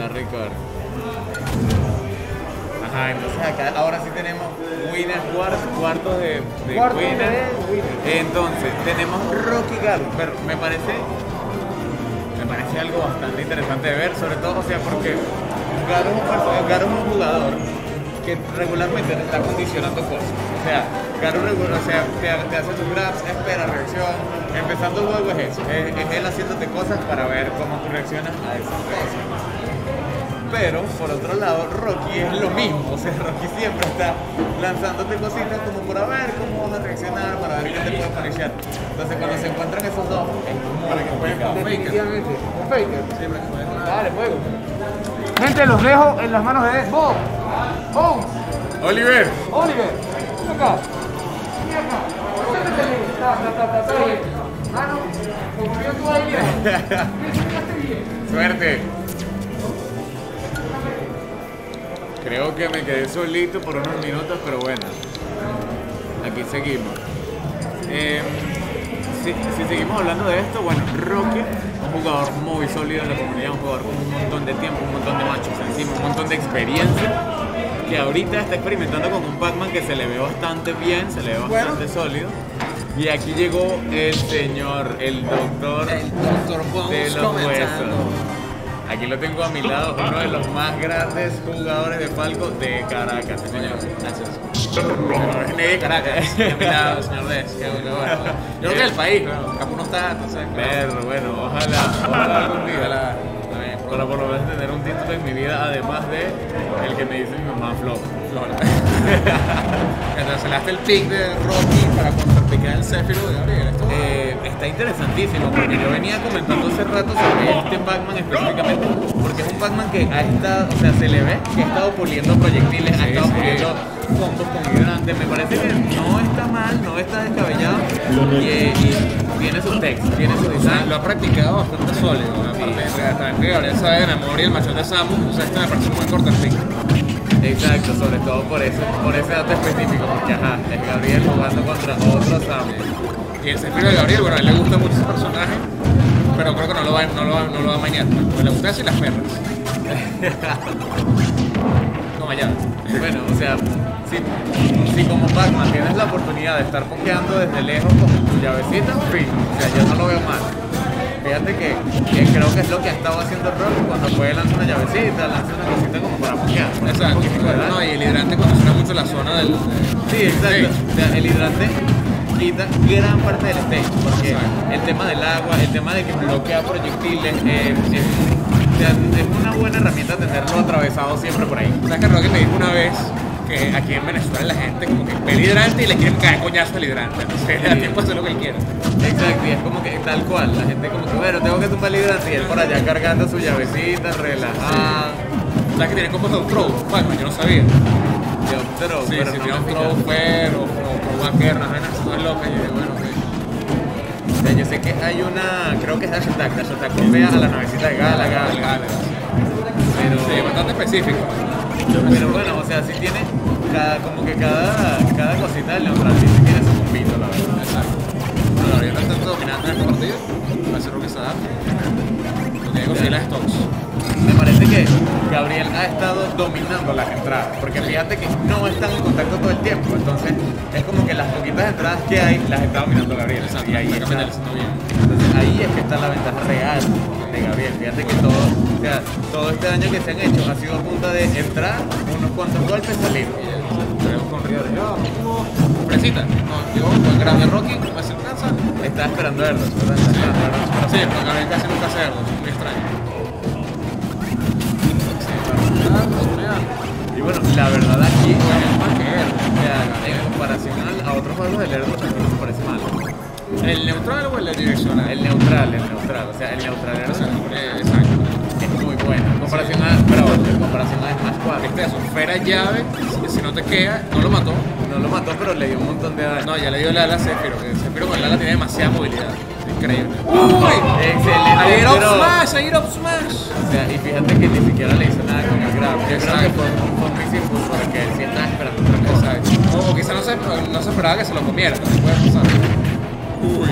Record. Ajá, entonces acá ahora sí tenemos winners, cuartos de winner. Entonces tenemos Rocky Garu, pero me parece algo bastante interesante de ver, sobre todo, o sea, porque Garu es un jugador que regularmente te está condicionando cosas. O sea, Garu te hace tus grabs, espera reacción. Empezando el juego es eso, es él haciéndote cosas para ver cómo tú reaccionas a esas cosas. Pero, por otro lado, Rocky es lo mismo, o sea, Rocky siempre está lanzándote cositas como para ver cómo vas a reaccionar, para ver qué te puede policiar. Entonces, cuando se encuentran esos dos, es muy complicado. Definitivamente, con Faker. Siempre que puedes Dale, fuego. Gente, los dejo en las manos de Bob. Bob. Oliver. Oliver. Ven acá. Ven acá. Está bien. Mano, confío en tu habilidad. Suerte. Creo que me quedé solito por unos minutos, pero bueno, aquí seguimos. Si seguimos hablando de esto, bueno, Rocky, un jugador muy sólido en la comunidad, un jugador con un montón de tiempo, un montón de machos encima, un montón de experiencia, que ahorita está experimentando con un Pac-Man que se le ve bastante bien, se le ve bastante sólido. Y aquí llegó el señor, el doctor de los huesos. Aquí lo tengo a mi lado, uno de los más grandes jugadores de Falco de Caracas. Señor, gracias. De Caracas, a mi lado, señor Des. Yo creo que el país, pero Capu no está, entonces. Pero bueno, ojalá algún día. Para por lo menos tener un título en mi vida, además de el que me dice mi mamá Flor. Entonces le daste el pick de Rocky para contrapicar el Zephyro de Gabriel. Está interesantísimo porque yo venía comentando hace rato sobre este Pac-Man específicamente, porque es un Pac-Man que ha estado, o sea, se le ve que ha estado puliendo proyectiles, ha estado puliendo combos con hidrantes. Me parece que no está mal, no está descabellado y tiene sus textos, tiene su design. Lo ha practicado bastante sólido. Aparte de Gabriel sabe de memoria el machón de Samus, o sea, este me parece un buen corte pick. Exacto, sobre todo por ese dato específico, porque ajá, es Gabriel jugando contra otro Samus. Y el Zephyro de Gabriel, bueno, a él le gusta mucho ese personaje, pero creo que no lo va a mañar. Pues le gusta así las perras. Como allá. Bueno, o sea, si como Pac-Man tienes la oportunidad de estar pokeando desde lejos con tu llavecita, fin, o sea, yo no lo veo mal. Fíjate que creo que es lo que ha estado haciendo Rocky cuando puede lanzar una llavecita, lanza una cosita como para pokear. Exacto. No, y el hidrante condiciona mucho la zona del... Sí, exacto. O sea, el hidrante quita gran parte del stage, porque el tema del agua, el tema de que bloquea proyectiles, es una buena herramienta tenerlo atravesado siempre por ahí. ¿Sabes que Rocky me dijo una vez que aquí en Venezuela la gente como que ve el hidrante y le quieren caer coñazo al hidrante? Entonces le da tiempo a hacer lo que él quiera. Exacto, y es como que tal cual, la gente como que, bueno, tengo que tumbar el hidrante y él por allá cargando su llavecita, relajado. ¿Sabes que tiene como de throw? Bueno, yo no sabía. De throw, Sí, pero si no tiene un me throw fijé. fuera o una guerra, no es loca. Y yo dije, bueno, ok. O sea, yo sé que hay una, creo que es Dash Attack golpea a la navecita de Galaga. Pero, Sí, bastante específico. pero bueno, o sea, sí tiene como que cada cosita del neutral sí tiene su bombito, la verdad. Exacto. Bueno, Gabriel está bastante dominante en este partido. Va a ser Rocky se adapta. Porque hay que conseguir las stocks. Me parece que Gabriel ha estado dominando las entradas, porque fíjate que no están en contacto todo el tiempo, entonces es como que las poquitas entradas que hay las está dominando Gabriel. Exacto, Y ahí está está, capitalizando bien. entonces ahí es que está la ventaja real de Gabriel. Fíjate que todo este daño que se han hecho ha sido a punta de entrar, unos cuantos golpes, salir. Tenemos con Río de Fresita. No, llegó con el grande Rocky, va a ser cansa. Estaba esperando verlos, ¿verdad? Sí, pero Gabriel casi nunca hace algo, es muy extraño. Y bueno, la verdad aquí en comparación a otros juegos del Airbox no me parece mal. ¿El neutral o el direccional? El neutral, o sea, el neutral Exacto. es muy bueno. En comparación a Smash 4. Este es un Fera llave, si no te queda, no lo mató. No lo mató, pero le dio un montón de daño. No, ya le dio la ala a Zephyro, que Zephyro con el ala tiene demasiada movilidad. Increíble. ¡Uy! Excelente. ¡Ahí era up throw. smash! ¡Ahí era up smash! O sea, y fíjate que ni siquiera le hizo nada con el grab. Yo creo que fue un missing push porque él sí estaba esperando otra cosa. Exacto. O quizá no se esperaba que se lo comiera, también puede pasar. Uy.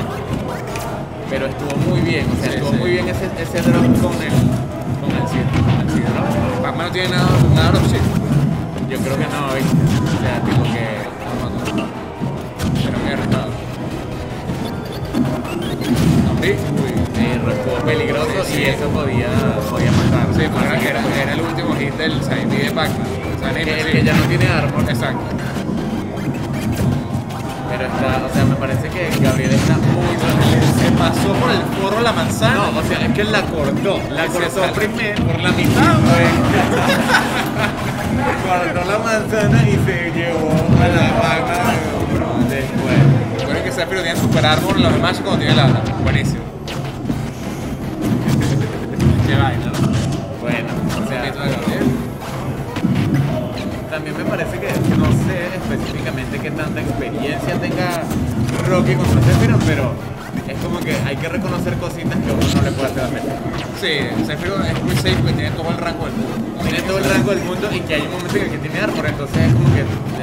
Pero estuvo muy bien, o sea, Sí, estuvo sí. muy bien ese drop con el Sidro. Batman no tiene nada de opción. Yo creo que no, ¿viste? O sea, tipo que... Pero muy arriesgado. ¿Sí? Estuvo peligroso Sí. y eso podía matar. Sí, porque era el último hit del Shiny de Pac-Man. O sea, El que ya no tiene armor. Exacto. Pero está, o sea, me parece que Gabriel está muy... Se pasó por el forro la manzana. No, o sea, es que la cortó. La cortó primero. Por la mitad, güey. Cortó la manzana y se llevó a la vaca después. Recuerden que Sephiroth tiene super árbol en los demás cuando tiene la... Buenísimo. Qué vaina, ¿no? Bueno, o sea, Poquito de Gabriel. también me parece que no sé específicamente qué tanta experiencia tenga Rocky contra Sephiroth, pero es como que hay que reconocer cositas que uno no le puede hacer a Sephiroth. Sí, Sephiroth es muy safe porque tiene todo el rango del mundo. Tiene todo el rango del mundo y que hay un momento en el que tiene armor, entonces es como que...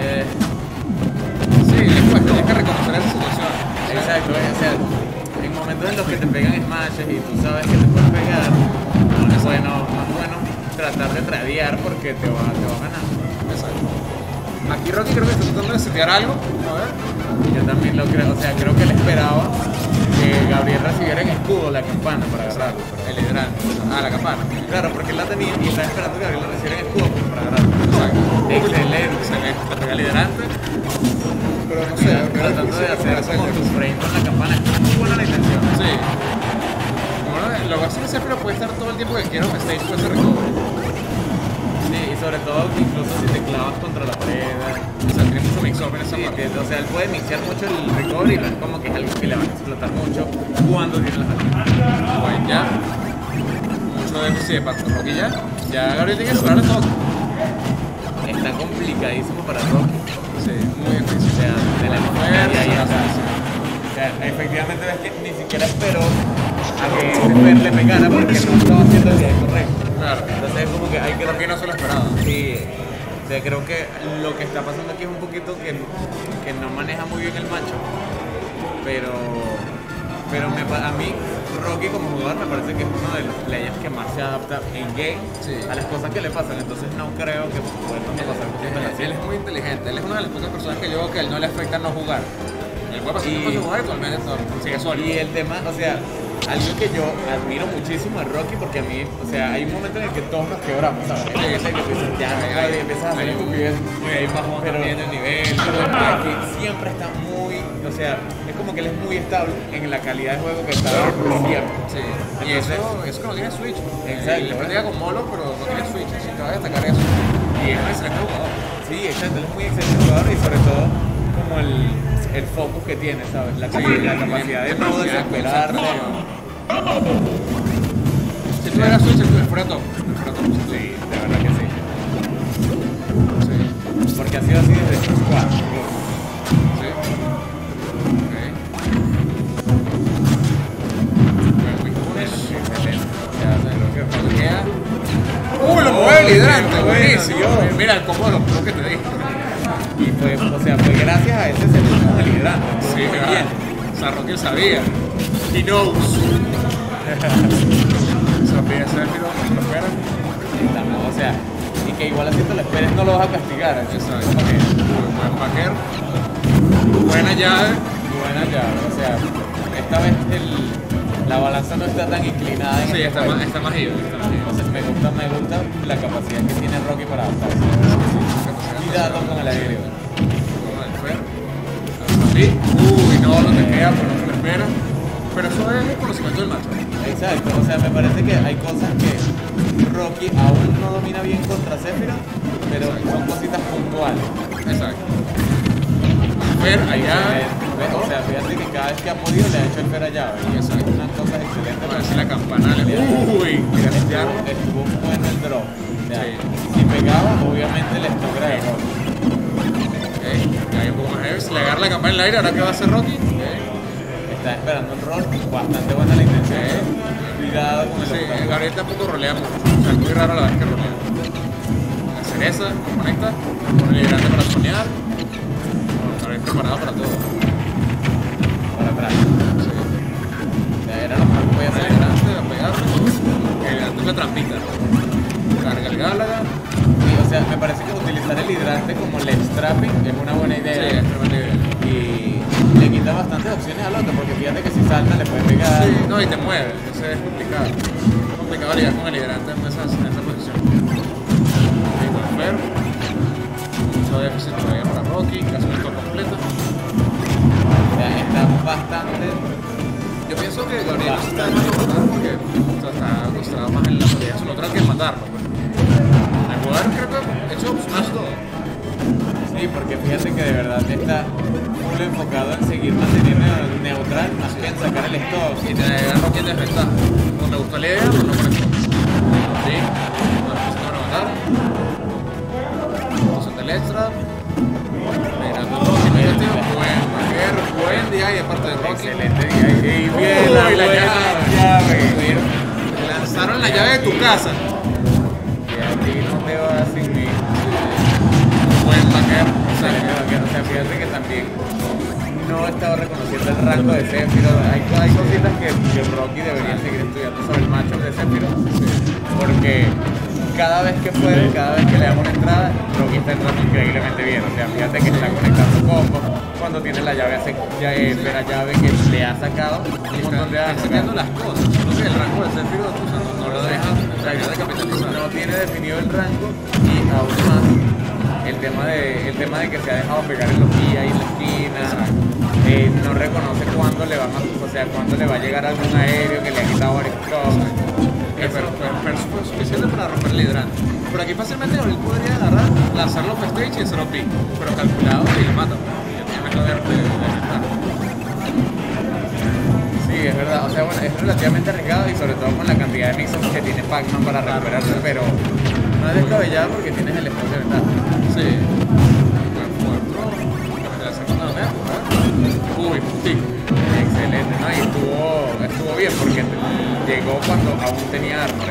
Sí, le cuesta, tienes que reconocer esa situación. Exacto, o sea, en momentos en los que te pegan smashes y tú sabes que te pueden pegar, no es bueno tratar de tradear porque te va a ganar. Exacto. Aquí Rocky creo que está tratando de setear algo. A ver. Yo también lo creo, o sea, creo que él esperaba que Gabriel recibiera en escudo la campana para agarrarlo. El hidrante. Ah, la campana. Claro, porque él la tenía y estaba esperando que Gabriel la recibiera en escudo para agarrarlo. Exacto. Excelente. Excelente. Te pega el hidrante. Pero no sé. Tratando de hacer como tu frame con la campana. Es muy buena la intención. Sí. Bueno, lo que pasa es que Sephiroth puede estar todo el tiempo que quiera en stage puede ser recovery. Sí, y sobre todo incluso si te clavas contra la pared. O sea, tiene mucho mix-up en esa Sí, parte. o sea, él puede mixear mucho el recovery, no es como que es algo que le va a explotar mucho cuando tiene las habilidades. Bueno, ya. Mucho déficit de parte de Rocky ya. Ya Gabriel tiene que cerrar el toque. Está complicadísimo para Rocky. Sí, muy difícil. O sea, de la Fuerza, ahí la está. fuerza. O sea, efectivamente ves que ni siquiera esperó a que Fer le pegara porque no estaba haciendo el viaje correcto. Claro. Entonces es como que hay que... Rocky no se lo esperaba. Sí, o sea, creo que lo que está pasando aquí es un poquito que no maneja muy bien el macho. Pero a mí, Rocky como jugador me parece que es uno de los players que más se adapta en game Sí. a las cosas que le pasan. Entonces no creo que pueda pasar cosas así. Él es muy inteligente. Él es una de las pocas personas que yo veo que a él no le afecta no jugar. Él puede pasar tiempo sin jugar y actualmente sigue sólido. Y el tema, o sea, algo que yo admiro muchísimo de Rocky, porque a mí, o sea, hay un momento en el que todos nos quebramos, ¿sabes? Hay gente que tú dices, ya, ahí empiezas a hacer estupidez. Ahí bajó también el nivel. Pero aquí siempre está muy, o sea, es como que él es muy estable en la calidad de juego que está dando siempre. Sí. Y eso que no tiene Switch. Exacto. Él practica con Molo, pero no tiene Switch. Así que va a destacar eso. Y es un excelente jugador. Sí, exacto, él es muy excelente jugador y sobre todo como el focus que tiene, ¿sabes? La capacidad de no desesperarse. Si tuviera Switch, él fuera top. Sí, de verdad que sí. Sí. Porque ha sido así desde Xbox 4. Sí. Ok. Bueno, Wii Punish. Excelente. Ya sabes lo que queda. ¡Uy, lo mueve el hidrante! Buenísimo. Dios. Mira el combo de los pros que te dije. Y fue, o sea, fue gracias a ese segundo con el hidrante. Sí, muy ¿verdad? bien. O sea, Rocky sabía. He knows. Sabía, Sephiroth, no lo espera. Estamos, o sea, y que igual así te lo esperes, no lo vas a castigar. Así, Exacto. como que, Buen vaquero. Buena llave. buena llave, o sea, esta vez la balanza no está tan inclinada en Sí, este está juego. más ido. Entonces me gusta la capacidad que tiene Rocky para adaptarse. Cuidado con el aire. Sí. Uy, no, no te queda, pero no se lo espera. Pero eso es el conocimiento del macho. Exacto, o sea, me parece que hay cosas que Rocky aún no domina bien contra Sephiroth, pero son cositas puntuales. Exacto. Fer, allá. O sea, fíjate que cada vez que ha podido le ha hecho el fer allá. Y eso es una cosa excelente. Parece la campana. Uy, mira este arma. Estuvo bueno el drop. O sea, Sí. si pegaba, obviamente le toca de Rocky. Ok, ya hay un poco más heavy. Si le agarra la campana en el aire, ahora qué va a hacer Rocky. Está esperando el rol, bastante buena la intención. Cuidado con el Sí, obstáculo. Gabriel tampoco rolea mucho. O sea, es muy raro la vez que rolea. La cereza, conecta, pone el hidrante para soñar. Bueno, Gabriel preparado para todo. Para atrás. Sí. O sea, era lo mejor que podía Pone hacer. el hidrante a pegarle. El hidrante es la trampita. Carga el Gálaga. sea, me parece que utilizar el hidrante como leg strapping es una buena idea. Sí, es tremenda idea. Y le quita bastantes opciones al otro, porque fíjate que si salta le puede pegar. Sí, no, y te mueve, entonces es complicado. Es complicado lidiar con el hidrante en esa posición. Ahí con Fer. Mucho déficit todavía para Rocky, casi un tour completo. O sea, está bastante. Yo pienso que Gabriel se está dejando matar porque está concentrado más en la pelea. Su otra que es matarlo. El jugador creo que ha hecho smash todo. Sí, porque fíjate que de verdad está full enfocado en seguir manteniendo neutral más que en sacar el stop. Y te da Rocky en desventaja. No me gustó la idea, pero no por eso. Sí, no van a matar. Vamos el extra. Mirando Rocky, mírate, buen día y de parte de Rocky. Excelente día. Y bien, Uy, la la llave. Lanzaron la llave de tu casa. Y a ti no te vas sin mí. Buen backer. O sea, fíjate que también no he estado reconociendo el rango de Sephiroth. Hay cositas que Rocky debería seguir estudiando sobre el matchup de Sephiroth. Porque cada vez que puede, cada vez que le damos una entrada, Rocky está entrando increíblemente bien. O sea, fíjate que está conectando combos. Cuando tiene la llave, la llave que le ha sacado un montón de Está cambiando las cosas. No sé, el rango de Sephiroth no lo deja de capitalizar. No tiene definido el rango y aún más el tema de que se ha dejado pegar en los guías y en la esquina. No reconoce cuándo le cuándo le va a llegar algún aéreo que le ha quitado varios cosas. Pero fue suficiente para romper el hidrante. Por aquí fácilmente Gabriel podría agarrar, lanzarlo off stage y hacerlo pick, pero calculado y lo mata. Tienes la de Sí, es verdad. O sea, bueno, es relativamente arriesgado y sobre todo con la cantidad de mixos que tiene Pac-Man para recuperarse, pero no es descabellado porque tienes el espacio de ventaja. Sí. Uy, sí. Excelente, ¿no? Y estuvo bien porque llegó cuando aún tenía arma.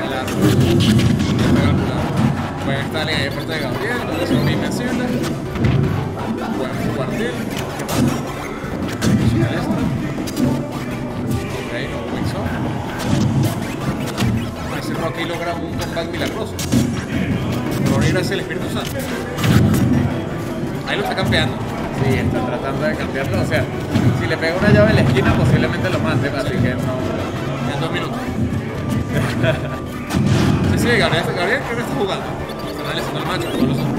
Buen Stalin ahí de parte de Gabriel, es un invencible. Buen cuartil. ¿Qué pasa? El extra. Ok, no wins on. Parece que Rocky logra un comeback milagroso. Gloria gracias al Espíritu Santo. Ahí lo está campeando. Sí, está tratando de cambiarlo. O sea, si le pega una llave en la esquina, posiblemente lo mate, así que no. En 2 minutos. Sí, Gabriel creo que está jugando. Está analizando el match, todos los otros.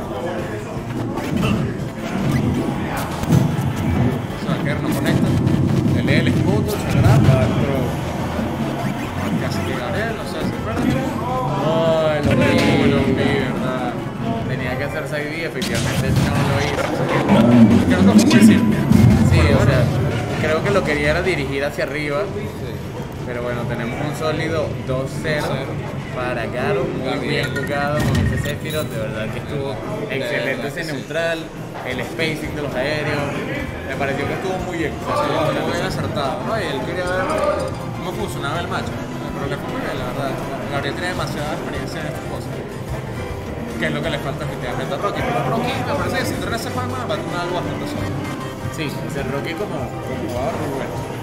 Se va a quedar, no conecta. Le lee el escudo, se graba. Casi que Gabriel, no sé, ¿se acuerdan? No, lo vi, ¿verdad? Tenía que hacer side B, efectivamente no lo hizo. Creo que fue muy simple. Sí, o sea, creo que lo quería era dirigir hacia arriba. Pero bueno, tenemos un sólido 2-0 para Garo, muy bien jugado con ese Sephiroth, de verdad que estuvo excelente ese neutral, el spacing de los aéreos, me pareció que estuvo muy bien. Estuvo muy acertado, ¿no? Y él quería ver cómo funcionaba el match, pero le fue muy bien, la verdad. Gabriel tiene demasiada experiencia en estas cosas, que es lo que le falta efectivamente a Rocky. Pero Rocky me parece que si entrena ese Pac-Man va a tener algo bastante sólido. Sí, ese Rocky como jugador muy bueno.